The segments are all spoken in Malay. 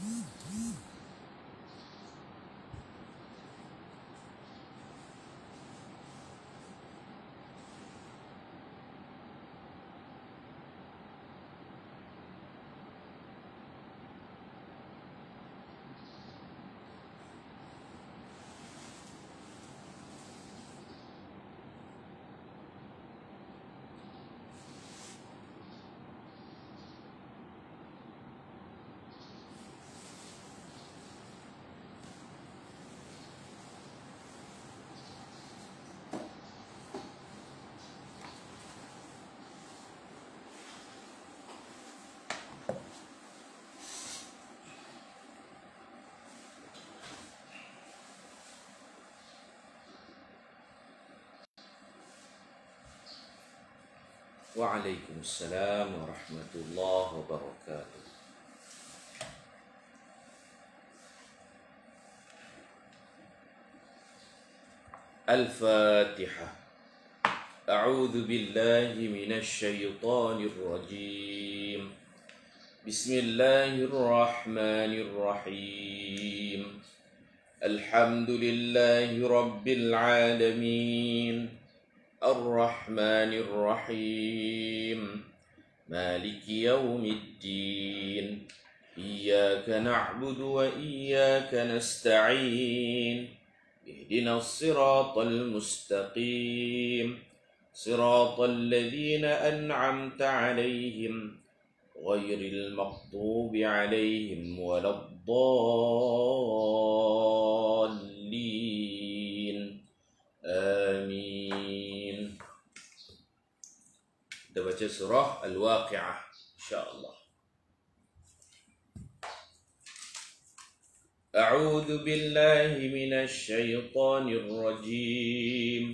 وعليكم السلام ورحمة الله وبركاته. الفاتحة. أعوذ بالله من الشيطان الرجيم. بسم الله الرحمن الرحيم. الحمد لله رب العالمين الرحمن الرحيم مالك يوم الدين إياك نعبد وإياك نستعين اهدنا الصراط المستقيم صراط الذين أنعمت عليهم غير المغضوب عليهم ولا الضالين آمين. Kita baca surah Al-Waqi'ah insyaAllah. A'udzu billahi minasy syaithanir rajim.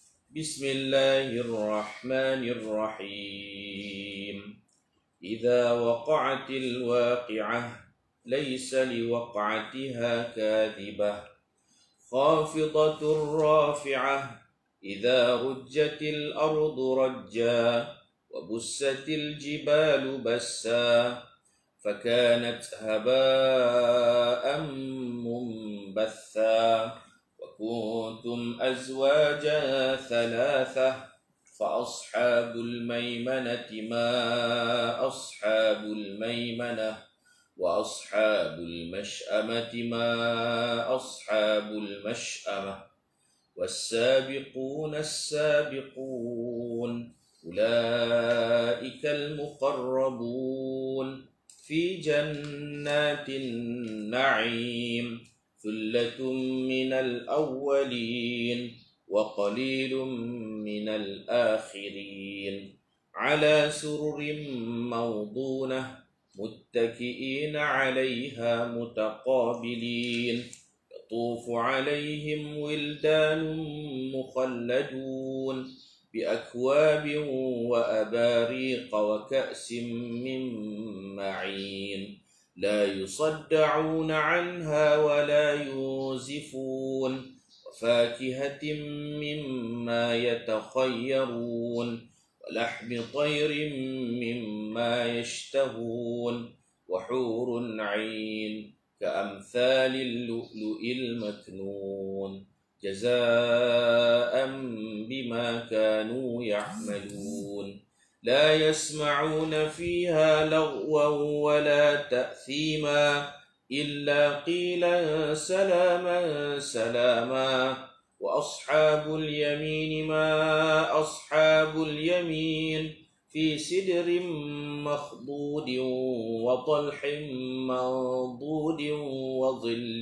Bismillahirrahmanirrahim. Idza waqa'atil waqi'ah laysa liwaq'atiha kadhibah khafidatur rafi'ah idza rujjatil ardu rajja وبست الجبال بسا فكانت هباء منبثا وكنتم أزواجا ثلاثة فأصحاب الميمنة ما أصحاب الميمنة وأصحاب المشأمة ما أصحاب المشأمة والسابقون السابقون أولئك المقربون في جنات النعيم ثلة من الأولين وقليل من الآخرين على سرر موضونة متكئين عليها متقابلين يطوف عليهم ولدان مخلدون بأكواب وأباريق وكأس من معين لا يصدعون عنها ولا ينزفون وفاكهة مما يتخيرون ولحم طير مما يشتهون وحور عين كأمثال اللؤلؤ المكنون جزاء بما كانوا يعملون لا يسمعون فيها لغوا ولا تأثيما إلا قيلا سلاما سلاما وأصحاب اليمين ما أصحاب اليمين في سدر مخضود وطلح منضود وظل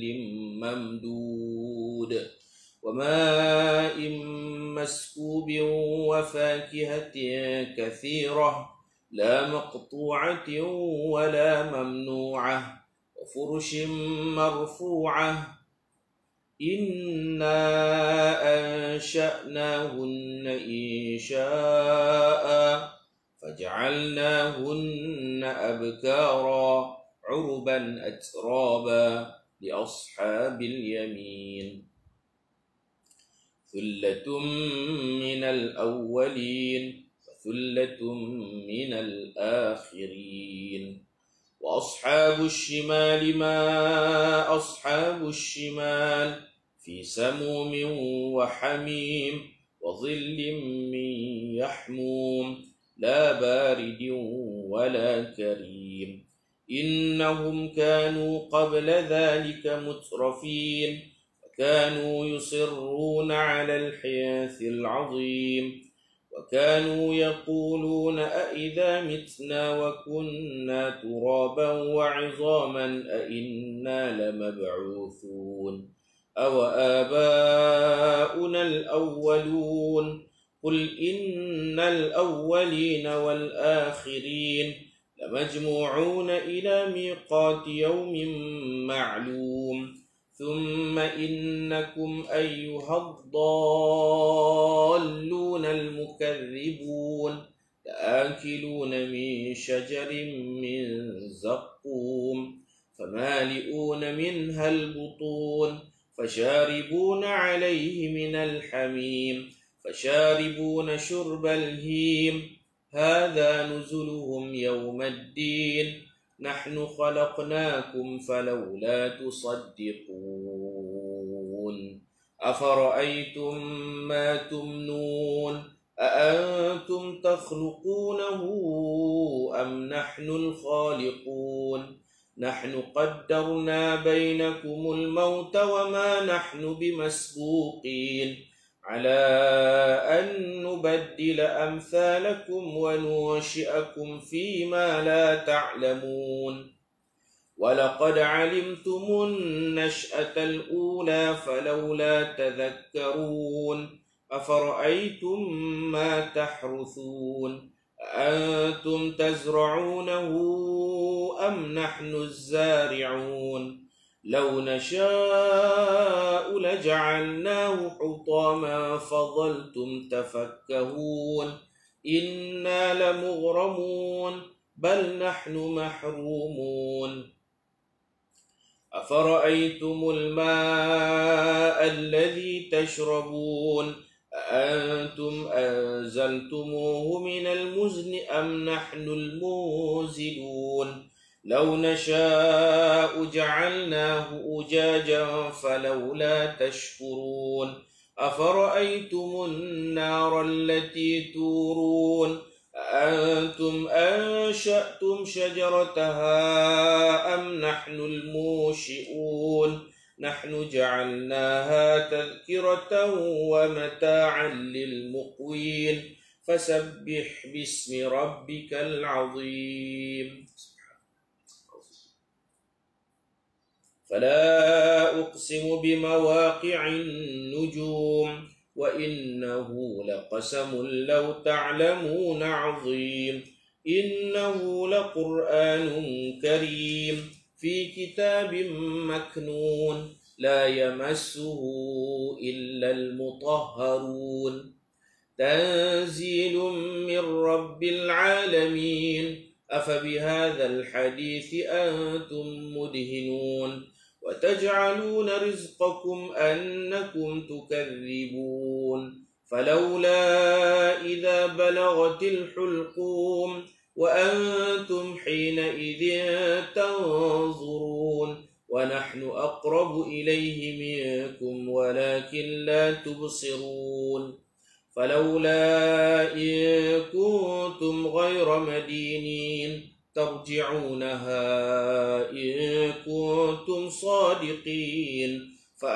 ممدود وماء مسكوب وفاكهة كثيرة لا مقطوعة ولا ممنوعة وفرش مرفوعة إنا أنشأناهن إنشاء فجعلناهن أبكارا عربا أترابا لأصحاب اليمين ثلة من الأولين وثلة من الآخرين وأصحاب الشمال ما أصحاب الشمال في سموم وحميم وظل من يحموم لا بارد ولا كريم إنهم كانوا قبل ذلك مترفين وكانوا يصرون على الحنث العظيم وكانوا يقولون أئذا متنا وكنا ترابا وعظاما أئنا لمبعوثون أو آباؤنا الأولون قل إن الأولين والآخرين لمجموعون إلى ميقات يوم معلوم ثم إنكم أيها الضالون المكذبون لآكلون من شجر من زقوم فمالئون منها البطون فشاربون عليه من الحميم فشاربون شرب الهيم هذا نزلهم يوم الدين نحن خلقناكم فلولا تصدقون أفرأيتم ما تمنون أأنتم تخلقونه أم نحن الخالقون نحن قدرنا بينكم الموت وما نحن بمسبوقين على أن نبدل أمثالكم وننشئكم فيما لا تعلمون ولقد علمتم النشأة الأولى فلولا تذكرون أفرأيتم ما تحرثون أأنتم تزرعونه أم نحن الزارعون لو نشاء لجعلناه حطاما فظلتم تفكهون إنا لمغرمون بل نحن محرومون أفرأيتم الماء الذي تشربون أأنتم أنزلتموه من المزن أم نحن المنزلون لو نشاء جعلناه أجاجا فلولا تشكرون أفرأيتم النار التي تورون أأنتم أنشأتم شجرتها أم نحن المنشئون نحن جعلناها تذكرة ومتاعا للمقوين فسبح باسم ربك العظيم فلا أقسم بمواقع النجوم وإنه لقسم لو تعلمون عظيم إنه لقرآن كريم في كتاب مكنون لا يمسه إلا المطهرون تنزيل من رب العالمين أفبهذا الحديث أنتم مدهنون وتجعلون رزقكم أنكم تكذبون فلولا إذا بلغت الحلقوم وأنتم حينئذ تنظرون ونحن أقرب إليه منكم ولكن لا تبصرون فلولا إن كنتم غير مدينين ترجعونها إن كنتم صادقين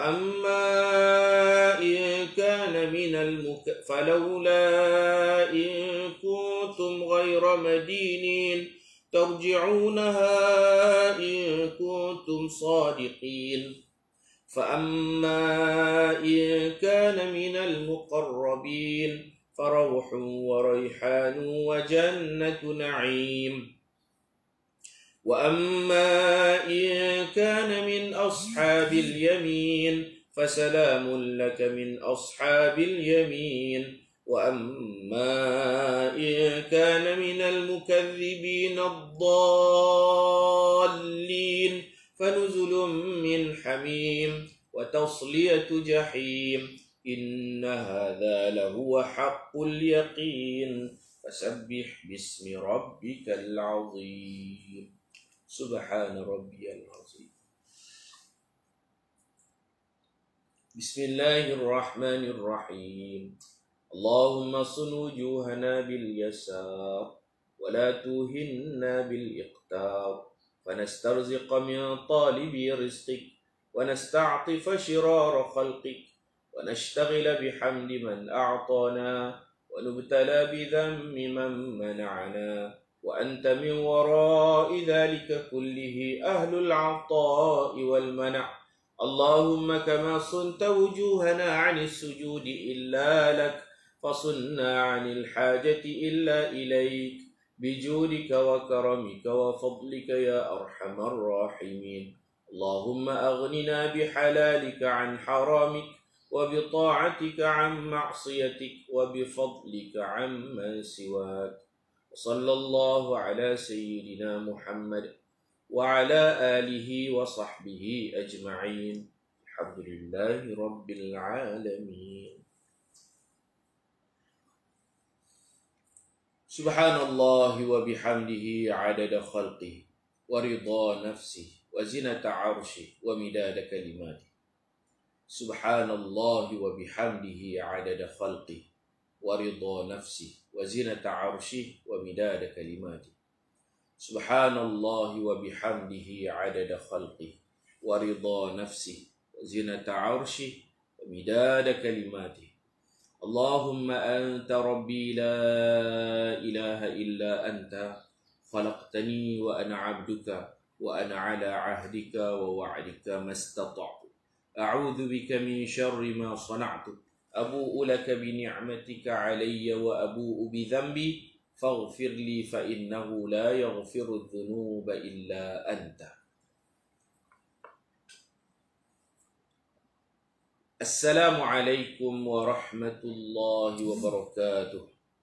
فلولا إن كنتم غير مدينين ترجعونها إن كنتم صادقين فأما إن كان من المقربين فروح وريحان وجنة نعيم وأما إن كان من أصحاب اليمين فسلام لك من أصحاب اليمين وأما إن كان من المكذبين الضالين فنزل من حميم وتصلية جحيم إن هذا لهو حق اليقين فسبح باسم ربك العظيم Subhana rabbiyal azim. Bismillahirrahmanirrahim. Allahumma sun wujuhana bil yasar wa la tuhinna bil iqtar فنسترزق من طالب رزقك ونستعطف شرار خلقك ونشتغل بحمد من أعطانا ونبتلى بذم من منعنا وأنت من وراء ذلك كله أهل العطاء والمنع اللهم كما صنت وجوهنا عن السجود إلا لك فصنا عن الحاجة إلا إليك بجودك وكرمك وفضلك يا أرحم الراحمين اللهم أغننا بحلالك عن حرامك وبطاعتك عن معصيتك وبفضلك عمن سواك وصلى الله على سيدنا محمد وعلى آله وصحبه أجمعين الحمد لله رب العالمين Subhanallah wa bihamdihi adada khalqih wa ridha nafsih wa zinata arshih wa midada kalimati. Subhanallah wa bihamdihi adada khalqih wa ridha nafsih wa zinata arshih wa midada kalimati. Subhanallah wa bihamdihi adada khalqih wa ridha nafsih wa zinata arshih wa midada kalimati. اللهم أنت ربي لا إله إلا أنت خلقتني وأنا عبدك وأنا على عهدك ووعدك ما استطعت أعوذ بك من شر ما صنعت أبوء لك بنعمتك علي وأبوء بذنبي فاغفر لي فإنه لا يغفر الذنوب إلا أنت. Assalamualaikum warahmatullahi wabarakatuh.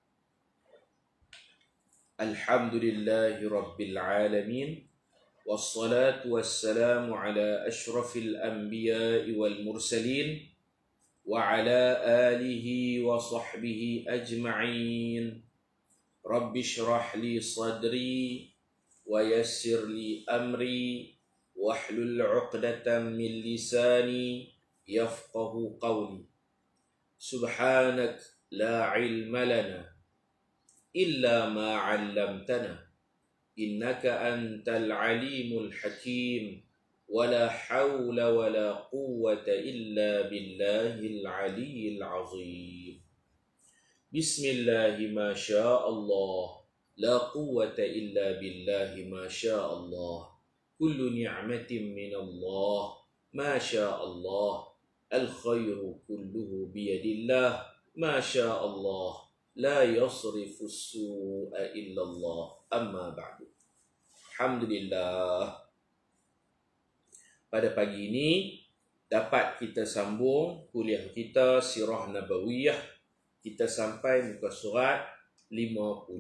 Alhamdulillahi rabbil alamin. Wassalatu wassalamu ala ashrafil anbiya'i wal mursalin wa ala alihi wa sahbihi ajma'in. Rabbi shrah li sadri wa yassir li amri wahlul 'uqdatam min lisani يفقه قولي سبحانك لا علم لنا إلا ما علمتنا إنك أنت العليم الحكيم ولا حول ولا قوة إلا بالله العلي العظيم بسم الله ما شاء الله لا قوة إلا بالله ما شاء الله كل نعمة من الله ما شاء الله الخير كله بيد الله ما شاء الله لا يصرف السوء إلا الله أما بعد. Alhamdulillah, pada pagi ini dapat kita sambung kuliah kita Sirah Nabawiyah. Kita sampai muka surat 55.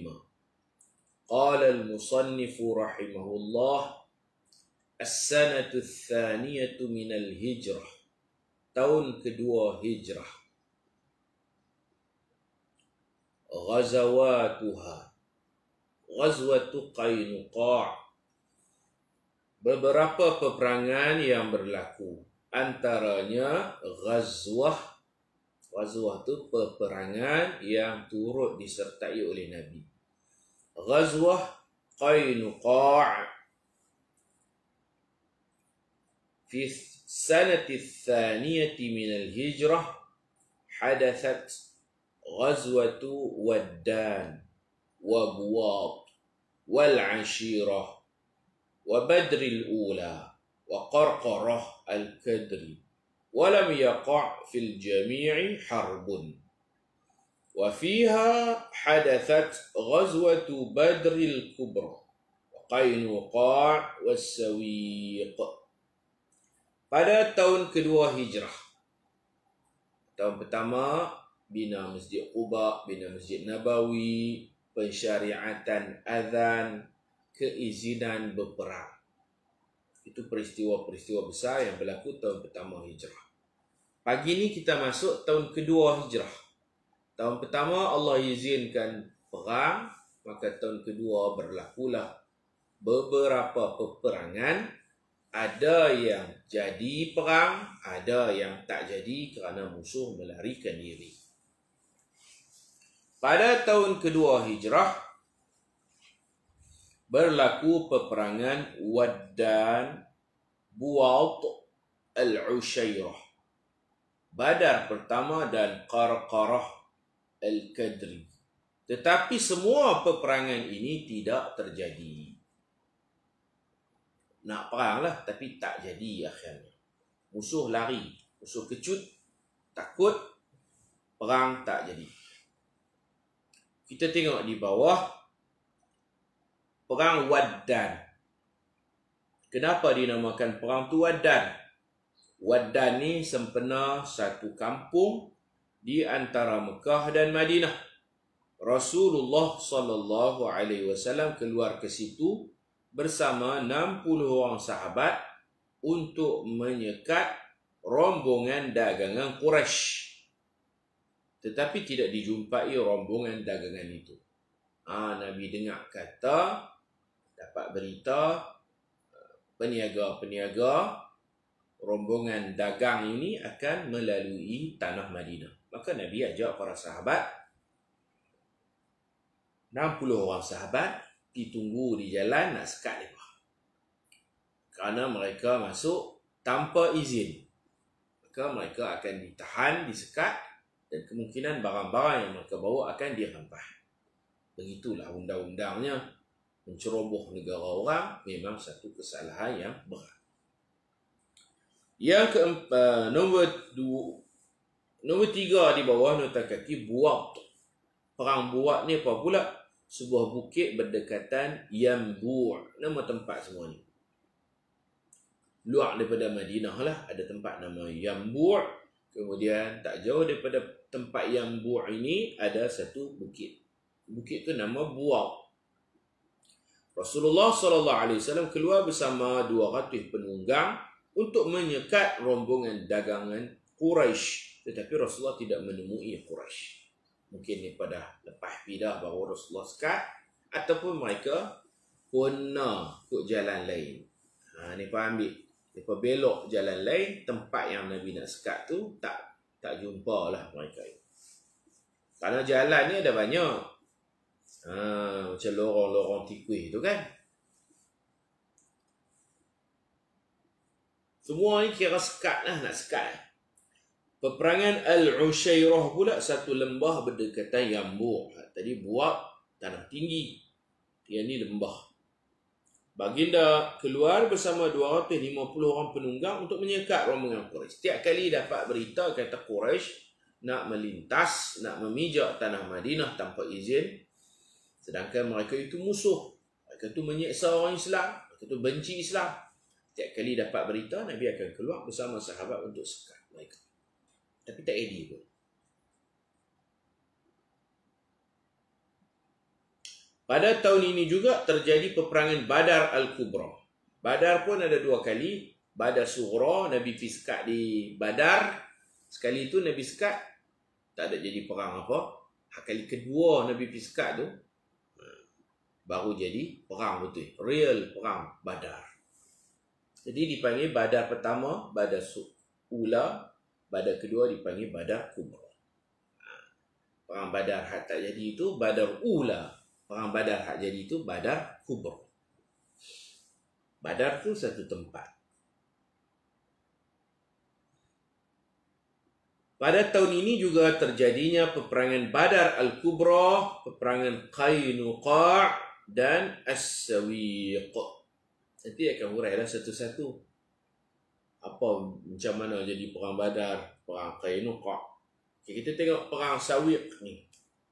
Qala al-musannifu rahimahullah as-sanatu ats-tsaniyatu minal hijrah, tahun kedua hijrah. Ghazawatuha, Ghazwatu Qainuqa', beberapa peperangan yang berlaku. Antaranya Ghazwah itu peperangan yang turut disertai oleh Nabi. Ghazwah Qainuqa' في السنة الثانية من الهجرة حدثت غزوة ودان وبواط والعشيرة وبدر الأولى وقرقرة الكدر ولم يقع في الجميع حرب وفيها حدثت غزوة بدر الكبرى وقينقاع والسويق. Pada tahun kedua hijrah, tahun pertama bina Masjid Quba, bina Masjid Nabawi, pensyariatan azan, keizinan berperang. Itu peristiwa-peristiwa besar yang berlaku tahun pertama hijrah. Pagi ini kita masuk tahun kedua hijrah. Tahun pertama Allah izinkan perang, maka tahun kedua berlakulah beberapa peperangan, ada yang jadi perang, ada yang tak jadi kerana musuh melarikan diri. Pada tahun kedua Hijrah, berlaku peperangan Waddan, Buwat, Al-Ushairah, Badar pertama dan Qarqarah Al-Kadri. Tetapi semua peperangan ini tidak terjadi. Nak perang lah, tapi tak jadi akhirnya. Musuh lari, musuh kecut, takut, perang tak jadi. Kita tengok di bawah, perang Waddan. Kenapa dinamakan perang tu Waddan? Waddan ni sempena satu kampung di antara Mekah dan Madinah. Rasulullah sallallahu alaihi wasallam keluar ke situ bersama 60 orang sahabat untuk menyekat rombongan dagangan Quraisy. Tetapi tidak dijumpai rombongan dagangan itu. Nabi dengar kata, dapat berita, peniaga-peniaga rombongan dagang ini akan melalui tanah Madinah. Maka Nabi ajak para sahabat, 60 orang sahabat, ditunggu di jalan nak sekat mereka. Kerana mereka masuk tanpa izin. Maka mereka akan ditahan, disekat, dan kemungkinan barang-barang yang mereka bawa akan dirampas. Begitulah undang-undangnya. Menceroboh negara orang memang satu kesalahan yang berat. Yang keempat, nombor 3 di bawah nota kaki, Buwat. Perang Buwat ni apa pula? Sebuah bukit berdekatan Yambu'. Nama tempat semua ni. Luar daripada Madinah lah, ada tempat nama Yambu'. Kemudian tak jauh daripada tempat Yambu' ini ada satu bukit. Bukit tu nama Buwat. Rasulullah SAW keluar bersama 200 penunggang untuk menyekat rombongan dagangan Quraisy. Tetapi Rasulullah tidak menemui Quraisy. Mungkin daripada lepas pindah baru Rasulullah sekat, ataupun mereka puna ikut jalan lain. Mereka ambil, mereka belok jalan lain, tempat yang Nabi nak sekat tu tak jumpa lah mereka. Karena jalan ni ada banyak. Macam lorong-lorong tikus tu kan. Semua ni kira sekat lah, nak sekat. Peperangan Al-Ushairah pula satu lembah berdekatan Yambu'. Tadi buat tanah tinggi. Yang ni lembah. Baginda keluar bersama 250 orang penunggang untuk menyekat rombongan Quraisy. Setiap kali dapat berita kata Quraisy nak melintas, nak memijak tanah Madinah tanpa izin, sedangkan mereka itu musuh. Mereka itu menyeksa orang Islam. Mereka itu benci Islam. Setiap kali dapat berita, Nabi akan keluar bersama sahabat untuk sekat mereka. Tapi tak edit pun. Pada tahun ini juga terjadi peperangan Badar Al-Kubra. Badar pun ada 2 kali. Badar Sughra, Nabi pergi sekat di Badar. Sekali itu Nabi sekat, tak ada jadi perang apa. Kali kedua Nabi pergi sekat tu, baru jadi perang betul. Real perang Badar. Jadi dipanggil Badar pertama, Badar Ula. Badar kedua dipanggil Badar Kubra. Perang Badar hak tak jadi itu Badar Ula. Perang Badar hak jadi itu Badar Kubra. Badar tu satu tempat. Pada tahun ini juga terjadinya peperangan Badar Al-Kubra, peperangan Qainuqa' dan As-Sawiq. Nanti akan hurailah satu-satu. Apa, macam mana jadi perang Badar, perang Qainuqa'. Kita tengok perang Sawiq ni.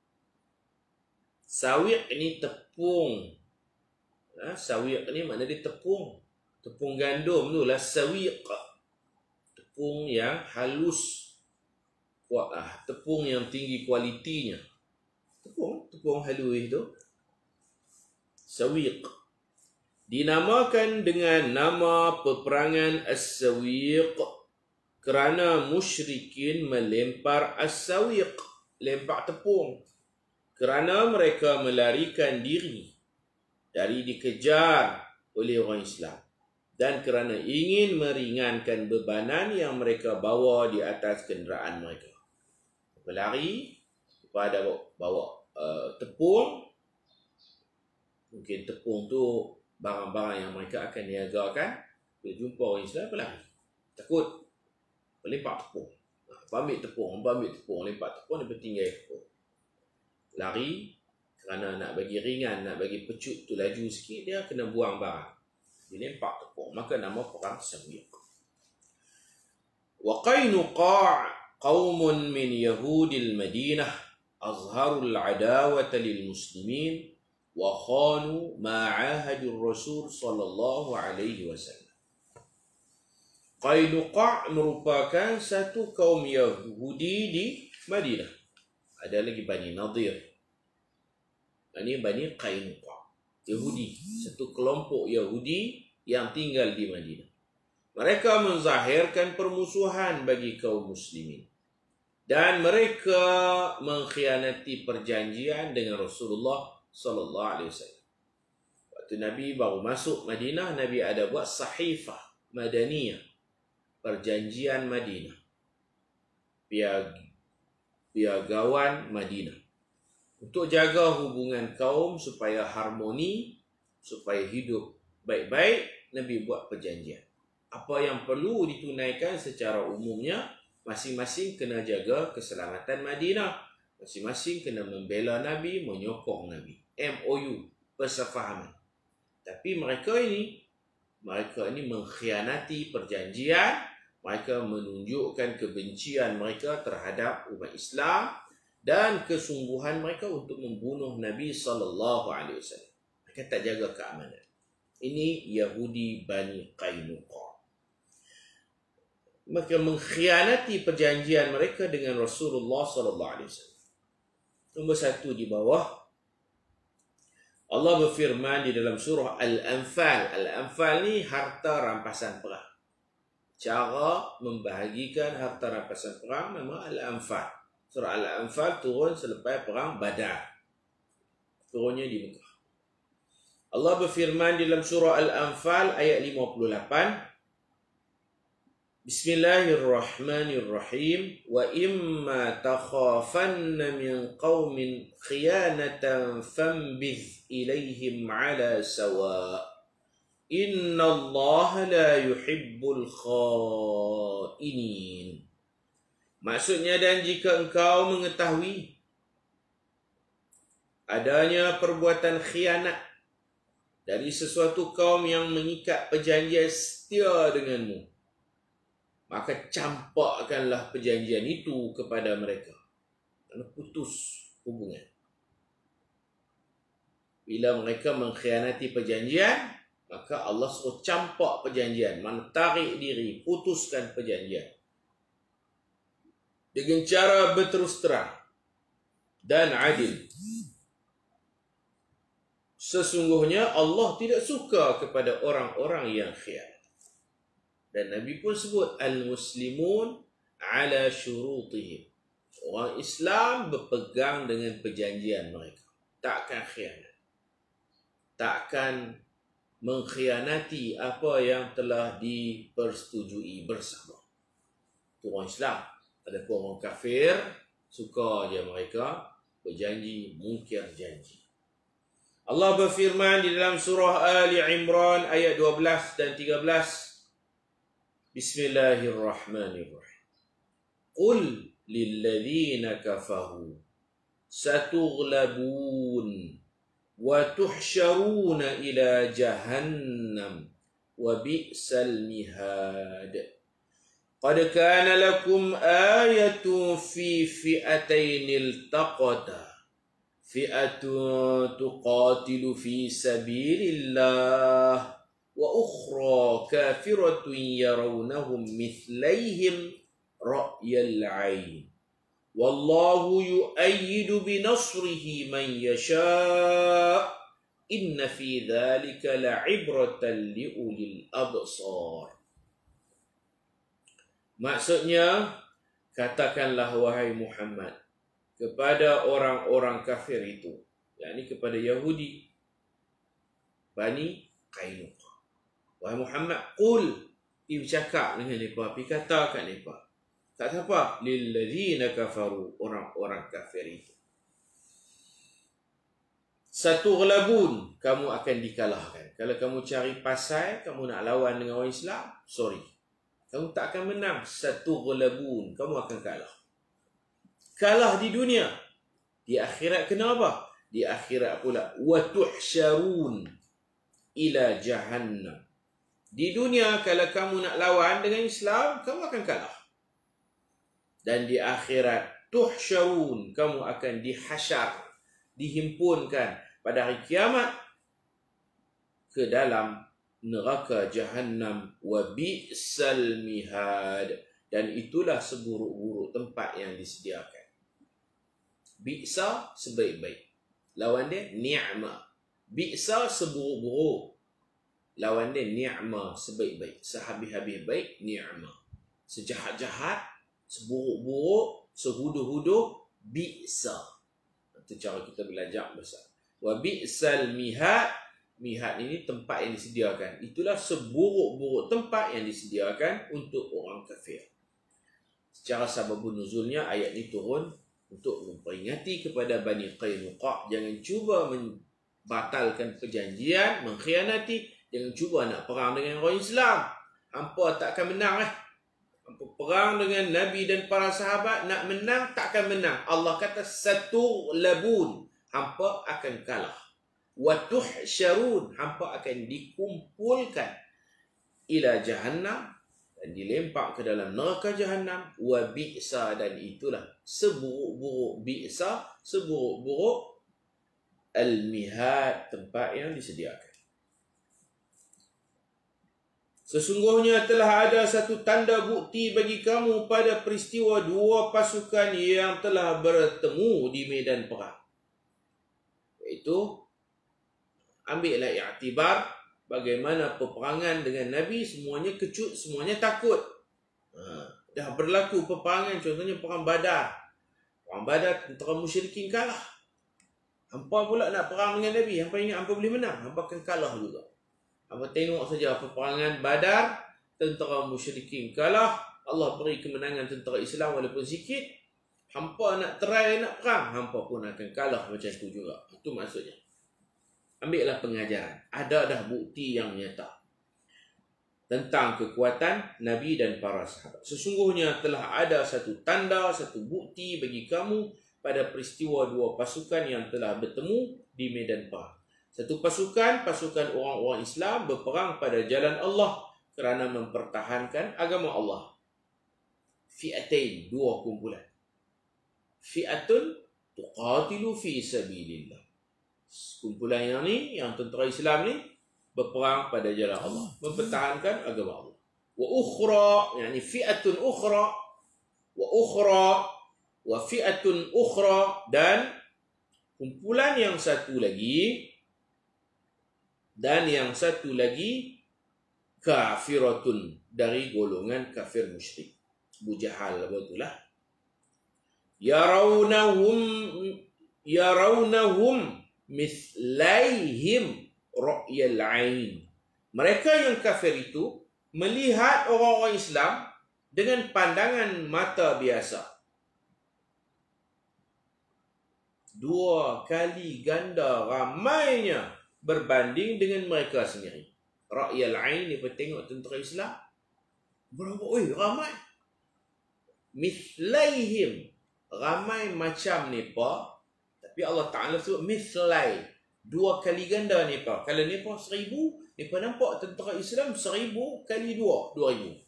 Sawiq ni tepung. Sawiq ni makna dia tepung. Tepung gandum tu lah sawiq. Tepung yang halus. Tepung yang tinggi kualitinya. Tepung halus tu. Sawiq. Dinamakan dengan nama peperangan As-Sawiq kerana musyrikin melempar As-Sawiq, lempar tepung, kerana mereka melarikan diri. dari dikejar oleh orang Islam, dan kerana ingin meringankan bebanan yang mereka bawa di atas kenderaan mereka. Berlari, pada bawa tepung. Mungkin tepung tu barang-barang yang mereka akan niagakan. Bila jumpa orang Islam, berlari. Takut melempak tepung. Ambil tepung, lempak tepung, dia tinggal tepung. Lari, kerana nak bagi ringan, nak bagi pecut tu laju sikit, dia kena buang barang. Dia lempak tepung. Maka nama perang Samyuq. Wa Qainuqa' qaumun min Yahudil Madinah azharul adawata lil muslimin wa khanu ma'ahadur Rasul sallallahu alaihi wasallam. Qainuqa' merupakan satu kaum Yahudi di Madinah. Ada lagi Bani Nadir. Ini Bani Qainuqa'. Yahudi, satu kelompok Yahudi yang tinggal di Madinah. Mereka menzahirkan permusuhan bagi kaum muslimin. Dan mereka mengkhianati perjanjian dengan Rasulullah sallallahu alaihi wasallam. Waktu Nabi baru masuk Madinah, Nabi ada buat Sahifah Madaniyah, perjanjian Madinah, piagawan Madinah, untuk jaga hubungan kaum supaya harmoni, supaya hidup baik-baik. Nabi buat perjanjian. Apa yang perlu ditunaikan secara umumnya, masing-masing kena jaga keselamatan Madinah. Masing-masing kena membela Nabi, menyokong Nabi. MOU, persefahaman. Tapi mereka ini mengkhianati perjanjian. Mereka menunjukkan kebencian mereka terhadap umat Islam dan kesungguhan mereka untuk membunuh Nabi SAW. Mereka tak jaga keamanan. Ini Yahudi Bani Qainuqa'. Mereka mengkhianati perjanjian mereka dengan Rasulullah SAW. Nombor 1 di bawah, Allah berfirman di dalam surah Al-Anfal. Al-Anfal ni harta rampasan perang. Cara membahagikan harta rampasan perang nama Al-Anfal. Surah Al-Anfal turun selepas perang Badar. Turunnya di Mekah. Allah berfirman di dalam surah Al-Anfal ayat 58. Bismillahirrahmanirrahim. Wa imma takhafanna min qaumin khiyanatan fambidh ilaihim ala sawa. Inna Allah la yuhibbul khainin. Maksudnya, dan jika engkau mengetahui adanya perbuatan khianat dari sesuatu kaum yang mengikat perjanjian setia denganmu, maka campakkanlah perjanjian itu kepada mereka. Kerana putus hubungan. Bila mereka mengkhianati perjanjian, maka Allah suruh campak perjanjian, tarik diri, putuskan perjanjian. Dengan cara berterus terang dan adil. Sesungguhnya Allah tidak suka kepada orang-orang yang khianat. Dan Nabi pun sebut al-muslimun ala syurutihim. Orang Islam berpegang dengan perjanjian mereka. Takkan khianat. Takkan mengkhianati apa yang telah dipersetujui bersama. Itu orang Islam. Adapun orang kafir, suka je mereka berjanji, mungkir janji. Allah berfirman di dalam surah Ali Imran ayat 12 dan 13. Bismillahirrahmanirrahim. Qul lilladzina kafaru satughlabun wa tuhsyaruna ila jahannam wa bi'sal mihad. Qad kana lakum ayatun fi fi'atayn iltaqata. Fi'atun tuqatilu fi sabilillah wa ukhra kafiratun yarawnahum mithlaihim ra'yal 'ain. Wallahu yu'ayyidu binasrihi man yasha'. Inna fi dhalika la'ibratan liulil absar. Maksudnya, katakanlah wahai Muhammad kepada orang-orang kafir itu, yakni kepada Yahudi, Bani Qainuqa. Wahai Muhammad, qul, bercakap dengan mereka, pergi kata kat mereka. Tak siapa? Lilladzina kafaru, orang-orang kafir itu. Satughlabun, kamu akan dikalahkan. Kalau kamu cari pasal, kamu nak lawan dengan orang Islam, sorry, kamu tak akan menang. Satughlabun, kamu akan kalah. Kalah di dunia. Di akhirat kenapa? Di akhirat pula. Wa tuhsyarun ila jahannam. Di dunia, kalau kamu nak lawan dengan Islam, kamu akan kalah. Dan di akhirat, tuhsyarun, kamu akan dihasyar, dihimpunkan pada hari kiamat ke dalam neraka jahannam. Wa bi'sal mihad, dan itulah seburuk-buruk tempat yang disediakan. Bi'sa sebaik-baik, lawan dia ni'mah. Bi'sa seburuk-buruk, lawan dia ni'mah sebaik-baik. Sehabis-habis baik, ni'mah. Sejahat-jahat, seburuk-buruk, sehuduh-huduh, bi'sa. Itu cara kita belajar bahasa. Wa bi'sal mihad, mihad ini tempat yang disediakan. Itulah seburuk-buruk tempat yang disediakan untuk orang kafir. Secara sababun nuzulnya, ayat ini turun untuk memperingati kepada Bani Qainuqa, jangan cuba membatalkan perjanjian, mengkhianati, jangan cuba nak perang dengan orang Islam. Hampa tak akan menang . Hampa perang dengan Nabi dan para sahabat, nak menang tak akan menang. Allah kata satughlabun, hampa akan kalah. Wa tuhsyarun, hampa akan dikumpulkan ila jahannam, dan dilempar ke dalam neraka jahannam. Wa bi'sa, dan itulah seburuk-buruk bi'sa, seburuk-buruk al-mihad, tempat yang disediakan. Sesungguhnya telah ada satu tanda bukti bagi kamu pada peristiwa dua pasukan yang telah bertemu di medan perang. Iaitu, ambillah i'tibar bagaimana peperangan dengan Nabi, semuanya kecut, semuanya takut. Dah berlaku peperangan, contohnya perang Badar. Perang Badar, tentera musyrikin kalah. Hampa pula nak perang dengan Nabi, hampa ingat hampa boleh menang, hampa akan kalah juga. Hampa tengok saja peperangan Badar, tentera musyrikin kalah, Allah beri kemenangan tentera Islam walaupun sikit. Hampa nak try nak perang, hampa pun akan kalah macam tu juga. Itu maksudnya. Ambillah pengajaran. Ada dah bukti yang nyata tentang kekuatan Nabi dan para sahabat. Sesungguhnya telah ada satu tanda, satu bukti bagi kamu pada peristiwa dua pasukan yang telah bertemu di medan perang. Satu pasukan orang-orang Islam berperang pada jalan Allah kerana mempertahankan agama Allah. Fi'atain, dua kumpulan. Fi'atun tuqatilu fi sabilillah. Kumpulan yang ni, yang tentera Islam ni, berperang pada jalan Allah, mempertahankan agama Allah. Wa ukhra, yani fi'atun ukhra, wa ukhra, wa fi'atun ukhra, dan kumpulan yang satu lagi, dan yang satu lagi kafiratun, dari golongan kafir musyrik. Abu Jahal, betulah. Yarawnahum mithlaihim ra'yal ain. Mereka yang kafir itu melihat orang-orang Islam dengan pandangan mata biasa. Dua kali ganda ramainya berbanding dengan mereka sendiri. Ra'yal ain, dia tengok tentera Islam, berapa? Ramai. Mithlaihim, ramai macam mereka. Tapi Allah Ta'ala sebut mithlai, dua kali ganda mereka. Kalau mereka 1000, mereka nampak tentera Islam 1000 kali 2000.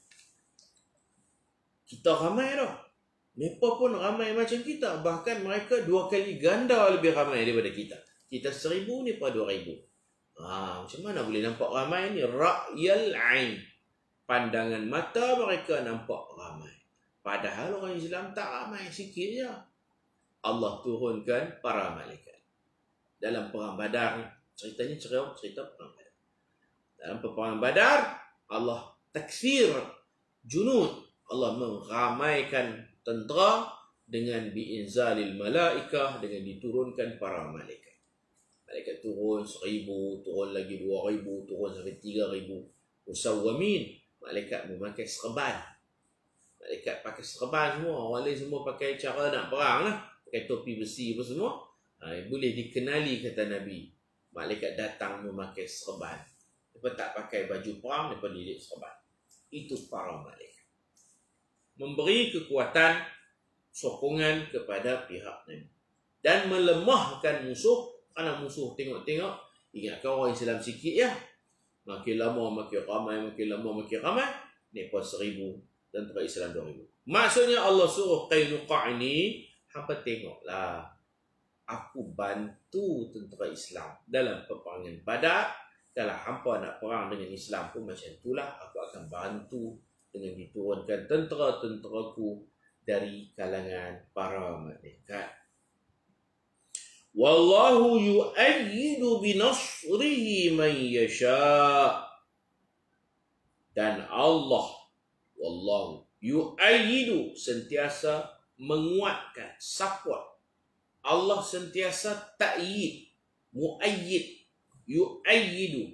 Kita ramai dah. Mereka pun ramai macam kita. Bahkan mereka 2 kali ganda lebih ramai daripada kita. Kita 1000, mereka 2000. Macam mana boleh nampak ramai ni? Ra'yal ain, pandangan mata mereka nampak ramai. Padahal orang Islam tak ramai, sikit je. Allah turunkan para malaikat. Dalam perang Badar, ceritanya cerita perang Badar. Dalam perang Badar, Allah taksir junud. Allah meramaikan tentera dengan bi'inzalil malaikah, dengan diturunkan para malaikat. Malaikat turun 1,000, turun lagi 2,000, turun sampai 3,000. Musawwamin, malaikat memakai serban. Malaikat pakai serban semua. Orang lain semua pakai cara nak perang lah, pakai topi besi apa semua. Boleh dikenali, kata Nabi, malaikat datang memakai serban. Mereka tak pakai baju perang, mereka lilit serban. Itu para malaikat. Memberi kekuatan, sokongan kepada pihak Nabi. Dan melemahkan musuh. Kerana musuh tengok-tengok, ingatkan orang Islam sikit ya. Makin lama makin ramai, makin lama makin ramai. Mereka 1,000, tentera Islam 2,000. Maksudnya Allah suruh Qainuqa ini, hampa tengoklah, aku bantu tentera Islam dalam peperangan Badar. Kalau hampa nak perang dengan Islam pun macam itulah, aku akan bantu dengan diturunkan tentera-tenteraku dari kalangan para malaikat. Wallahu yu'ayyidu binasrihi man yasha. Dan Allah, wallahu yu'ayyidu, sentiasa menguatkan, support. Allah sentiasa ta'yid, mu'ayyid, yu'ayyidu.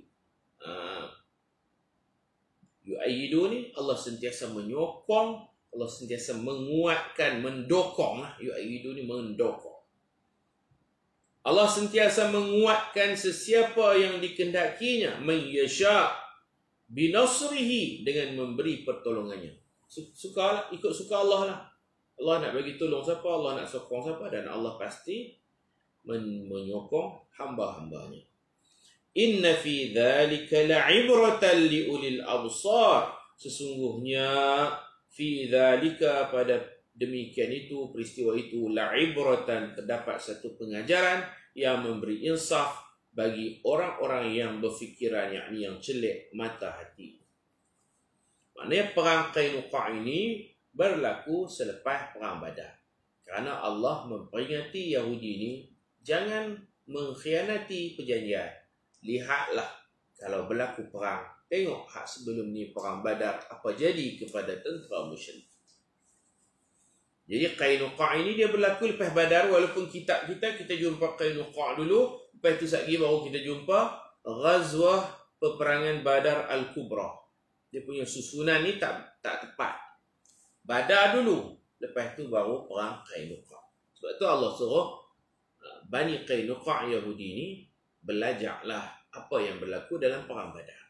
Yu'ayyidu ni Allah sentiasa menyokong, Allah sentiasa menguatkan, mendokong lah. Yu'ayyidu ni mendokong. Allah sentiasa menguatkan sesiapa yang dikehendakinya, man yasha, binasrihi, dengan memberi pertolongannya. Suka, ikut suka Allah lah. Allah nak bagi tolong siapa, Allah nak sokong siapa, dan Allah pasti menyokong hamba-hambanya. Inna fi dhalika la'ibratan liulil absar. Sesungguhnya fi dhalika, pada demikian itu, peristiwa itu, la'ibratan, terdapat satu pengajaran yang memberi insaf bagi orang-orang yang berfikiran, yakni yang celik mata hati. Maknanya perang Qainuqa ini berlaku selepas perang Badar. Kerana Allah memperingati Yahudi ini jangan mengkhianati perjanjian. Lihatlah kalau berlaku perang, tengok hak sebelum ni perang Badar apa jadi kepada tentera musyrik. Jadi Qainuqa ini dia berlaku lepas Badar. Walaupun kita jumpa Qainuqa dulu, lepas itu sekali baru kita jumpa Ghazwah peperangan Badar Al-Kubra. Dia punya susunan ni tak tepat. Badar dulu, lepas itu baru perang Qainuqa. Sebab itu Allah suruh Bani Qainuqa Yahudi ini belajarlah apa yang berlaku dalam perang Badar.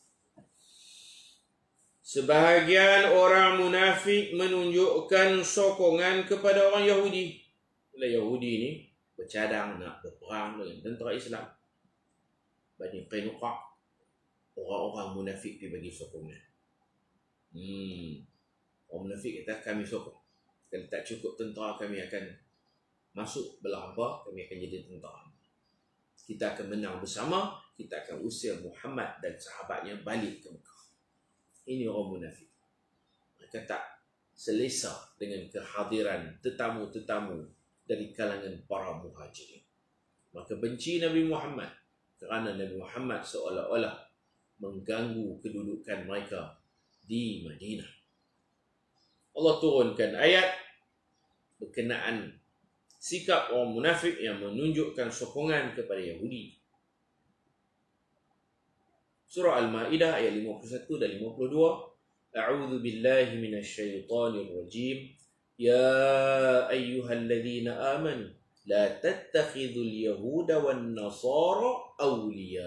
Sebahagian orang munafik menunjukkan sokongan kepada orang Yahudi. Yahudi ini bercadang nak berperang dengan tentera Islam. Bani Qainuqa, orang-orang munafik pergi bagi sokongan. Orang munafik kata, kami sokong. Kalau tak cukup tentera, kami akan masuk belah hamba, kami akan jadi tentera. Kita akan menang bersama, kita akan usir Muhammad dan sahabatnya balik ke Mekah. Ini orang munafik. Mereka tak selesa dengan kehadiran tetamu-tetamu dari kalangan para muhajirin. Maka benci Nabi Muhammad kerana Nabi Muhammad seolah-olah mengganggu kedudukan mereka di Madinah. Allah turunkan ayat berkenaan sikap orang munafik yang menunjukkan sokongan kepada Yahudi. Surah Al-Ma'idah ayat 51 dan 52. A'udzu billahi minasyaitonir rajim. Ya ayyuhalladzina amanu la tattakhidhul yahuda wan nasara awliya.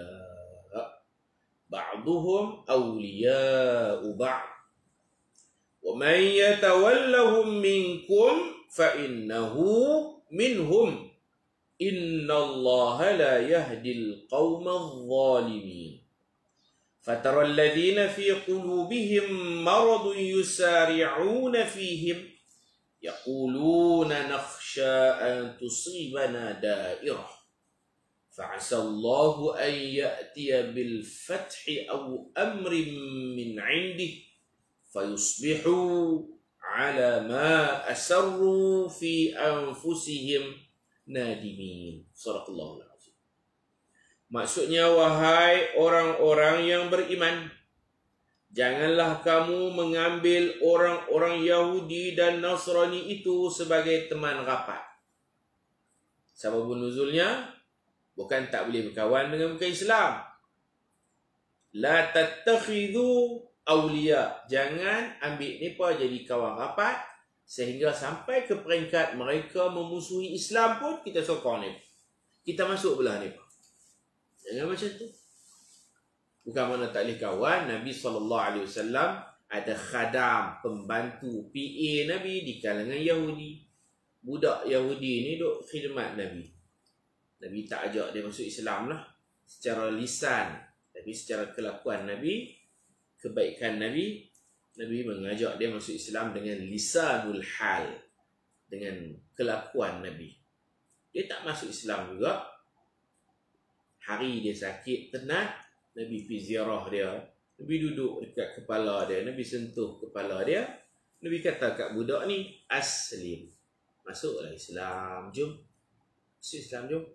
Ba'duhum awliya'u ba'd. Wa man yatawallahum minkum fa innahu minhum. Innallaha la yahdil qaumadh dhalimin. فَتَرَى الَّذِينَ فِي قُلُوبِهِمْ مَرَضٌ يُسَارِعُونَ فِيهِمْ يَقُولُونَ نَخْشَىٰ أَن تُصِيبَنَا دَائِرَةٌ فَعَسَى اللَّهُ أَن يَأْتِيَ بِالْفَتْحِ أَوْ أَمْرٍ مِّنْ عِندِهِ فَيُصْبِحُوا عَلَى مَا أَسَرُّوا فِي أَنفُسِهِمْ نَادِمِينَ. صدق الله العظيم. Maksudnya, wahai orang-orang yang beriman, janganlah kamu mengambil orang-orang Yahudi dan Nasrani itu sebagai teman rapat. Sababun nuzulnya, Bukan tak boleh berkawan dengan bukan Islam. La tattakhidhu awliya. Jangan ambil mereka jadi kawan rapat sehingga sampai ke peringkat mereka memusuhi Islam pun kita sokong mereka. Kita masuk belah mereka. Jangan macam tu. Bukan mana tak boleh kawan. Nabi SAW ada khadam, pembantu, PA Nabi di kalangan Yahudi. Budak Yahudi ni duk khidmat Nabi. Nabi tak ajak dia masuk Islam lah secara lisan, tapi secara kelakuan Nabi, kebaikan Nabi, Nabi mengajak dia masuk Islam dengan lisanul hal, dengan kelakuan Nabi. Dia tak masuk Islam juga. Hari dia sakit tenat, Nabi pergi ziarah dia. Nabi duduk dekat kepala dia, Nabi sentuh kepala dia. Nabi kata kat budak ni, aslim, masuklah Islam, jom. Masuk Islam, jom.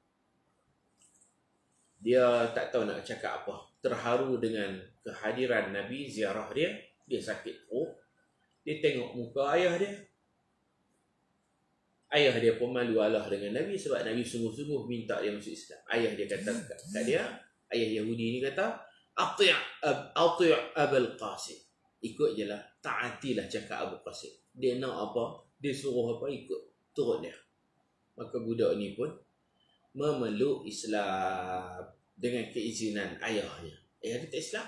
Dia tak tahu nak cakap apa. Terharu dengan kehadiran Nabi, ziarah dia. Dia sakit perut. Dia tengok muka ayah dia. Ayah dia pun malu Allah dengan Nabi sebab Nabi sungguh-sungguh minta dia masuk Islam. Ayah dia kata kat dia, ayah Yahudi ni kata, Ati' Abul Qasim. Ikut je lah. Taatilah cakap Abu Qasim. Dia nak apa, dia suruh apa, ikut. Turut dia. Maka budak ni pun memeluk Islam dengan keizinan ayahnya. Ayah dia tak Islam.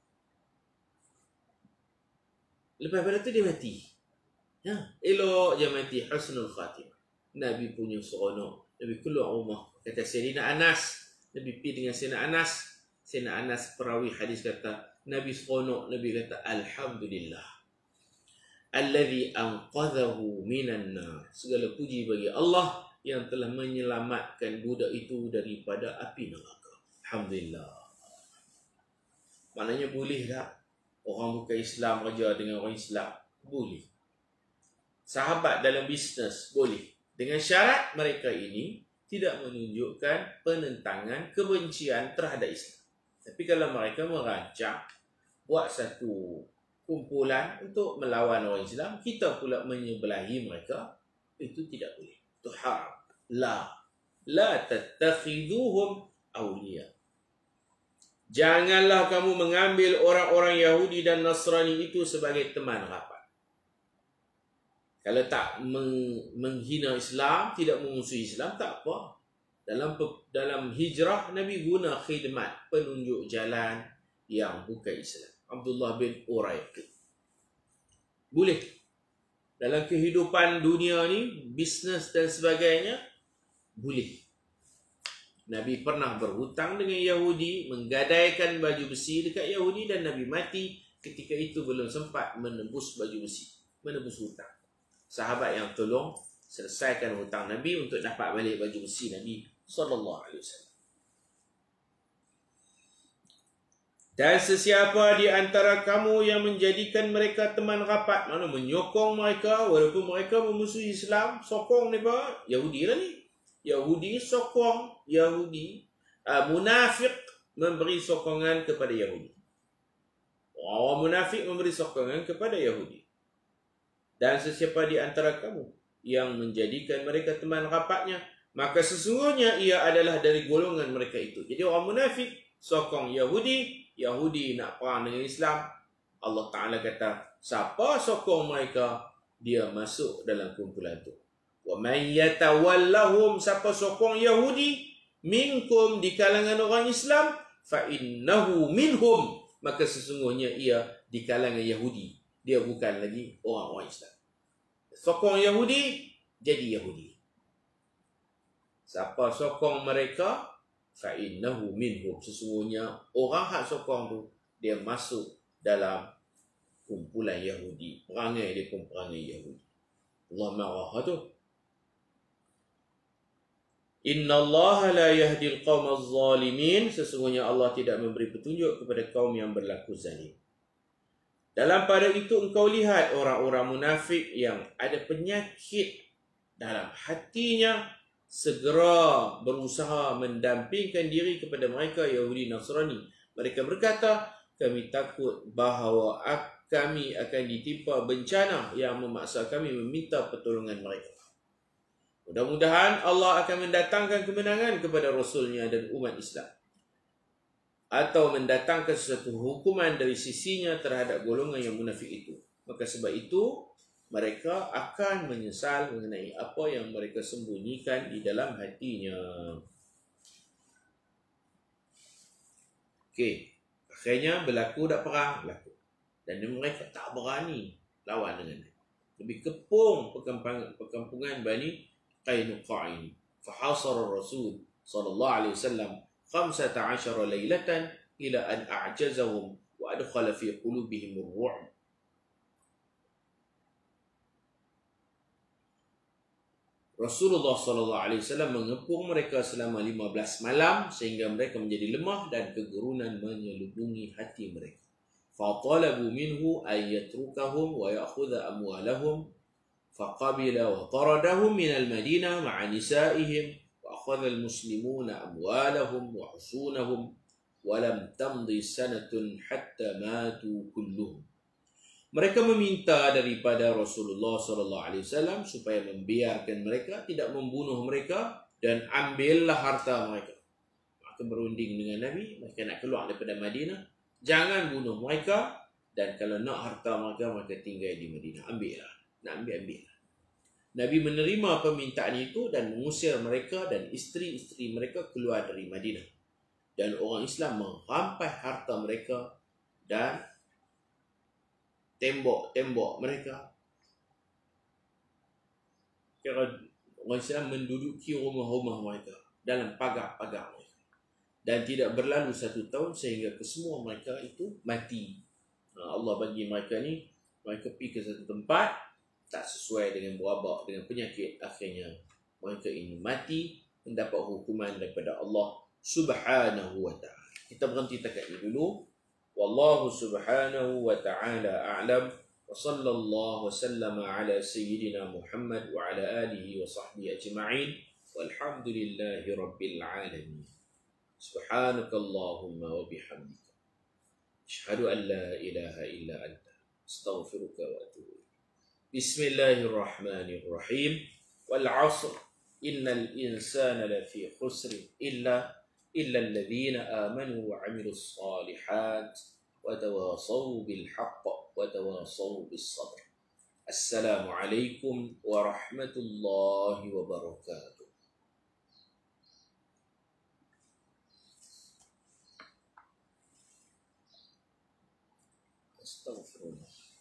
Lepas pada tu dia mati. Elok je mati. Husnul khatimah. Nabi punya seronok. Nabi keluar rumah. Kata Sayyidina Anas. Nabi pergi dengan Sayyidina Anas. Sayyidina Anas perawi hadis kata, Nabi seronok. Nabi kata, Alhamdulillah. Alladhi anqadhahu minan nar. Segala puji bagi Allah yang telah menyelamatkan budak itu daripada api neraka. Alhamdulillah. Maknanya boleh tak orang bukan Islam kerja dengan orang Islam? Boleh. Sahabat dalam bisnes? Boleh. Dengan syarat mereka ini tidak menunjukkan penentangan, kebencian terhadap Islam. Tapi kalau mereka merancang buat satu kumpulan untuk melawan orang Islam, kita pula menyebelahi mereka, itu tidak boleh. Itu haram. La tattakhiduhum awliya. Janganlah kamu mengambil orang-orang Yahudi dan Nasrani itu sebagai teman rapat. Kalau tak menghina Islam, tidak memusuhi Islam, tak apa. Dalam hijrah, Nabi guna khidmat, penunjuk jalan yang bukan Islam. Abdullah bin Uraiqid. Boleh. Dalam kehidupan dunia ni, bisnes dan sebagainya, boleh. Nabi pernah berhutang dengan Yahudi, menggadaikan baju besi dekat Yahudi, dan Nabi mati ketika itu belum sempat menebus baju besi, menebus hutang. Sahabat yang tolong selesaikan hutang Nabi untuk dapat balik baju besi Nabi SAW. Dan sesiapa di antara kamu yang menjadikan mereka teman rapat, mana menyokong mereka walaupun mereka memusuhi Islam, sokong mereka, Yahudi lah ni. Yahudi sokong Yahudi, munafik memberi sokongan kepada Yahudi. Orang munafik memberi sokongan kepada Yahudi. Dan sesiapa di antara kamu yang menjadikan mereka teman rapatnya, maka sesungguhnya ia adalah dari golongan mereka itu. Jadi orang munafik sokong Yahudi, Yahudi nak perang dengan Islam. Allah Ta'ala kata, siapa sokong mereka, dia masuk dalam kumpulan itu. Wa man yatawallahum, siapa sokong Yahudi minkum, di kalangan orang Islam, fa innahu minhum, maka sesungguhnya ia di kalangan Yahudi. Dia bukan lagi orang-orang Islam. Sokong Yahudi, jadi Yahudi. Siapa sokong mereka, fa innahu minhum, sesungguhnya orang hak sokong tu, dia masuk dalam kumpulan Yahudi. Perangai dia pun perangai Yahudi. Allah marah tu. Inna Allah la yahdil qawma zalimin, sesungguhnya Allah tidak memberi petunjuk kepada kaum yang berlaku zalim. Dalam pada itu engkau lihat orang-orang munafik yang ada penyakit dalam hatinya, segera berusaha mendampingkan diri kepada mereka Yahudi Nasrani. Mereka berkata, kami takut bahawa kami akan ditimpa bencana yang memaksa kami meminta pertolongan mereka. Mudah-mudahan Allah akan mendatangkan kemenangan kepada Rasulnya dan umat Islam, atau mendatangkan sesuatu hukuman dari sisinya terhadap golongan yang munafik itu. Maka sebab itu mereka akan menyesal mengenai apa yang mereka sembunyikan di dalam hatinya. Okey, akhirnya berlaku dak perang, berlaku. Dan mereka tak berani lawan dengan dia. Lebih kepung perkampungan Bani Qainuqa ini. Fahasara Rasul sallallahu alaihi wasallam 15 lailatan ila an a'jazahum wa adkhala fi qulubihim ar-ru'b. Rasulullah sallallahu alaihi wasallam mengepung mereka selama 15 malam sehingga mereka menjadi lemah dan kegerunan menyelubungi hati mereka. Fatalabu minhu ay yatrukahum wa ya'khudha amwalahum faqabila wa taradahum min al-Madinah ma'a nisa'ihim wa akhadha al-muslimuna amwalahum wa husunahum wa lam tamdi sanatun hatta matu kulluhum. Mereka meminta daripada Rasulullah sallallahu alaihi wasallam supaya membiarkan mereka, tidak membunuh mereka, dan ambillah harta mereka. Maka berunding dengan Nabi, mereka nak keluar daripada Madinah, jangan bunuh mereka, dan kalau nak harta mereka, mereka tinggal di Madinah. Ambillah. Nak ambil. Nabi menerima permintaan itu dan mengusir mereka dan isteri-isteri mereka keluar dari Madinah. Dan orang Islam merampas harta mereka dan tembok-tembok mereka. Kira orang Islam menduduki rumah-rumah mereka dalam pagar-pagar mereka. Dan tidak berlalu 1 tahun sehingga kesemua mereka itu mati. Allah bagi mereka ni, mereka pergi ke satu tempat tak sesuai dengan wabak, dengan penyakit. Akhirnya mereka ini mati, mendapat hukuman daripada Allah Subhanahu wa ta'ala. Kita berhenti dekat ini dulu. Wallahu subhanahu wa ta'ala a'lam. Wa sallallahu wa sallama ala sayyidina Muhammad wa ala alihi wa sahbihi ajma'in. Walhamdulillahi rabbil alamin. Subhanakallahumma wa bihamdika. Ashhadu an la ilaha illa anta. Astaghfiruka wa atubu ilaik. Bismillahirrahmanirrahim. Wal 'ashr. Innal insana lafi khusr illa الذين آمنوا وعملوا الصالحات وتواصوا بالحق وتواصوا بالصبر. السلام عليكم ورحمة الله وبركاته. استغفر الله.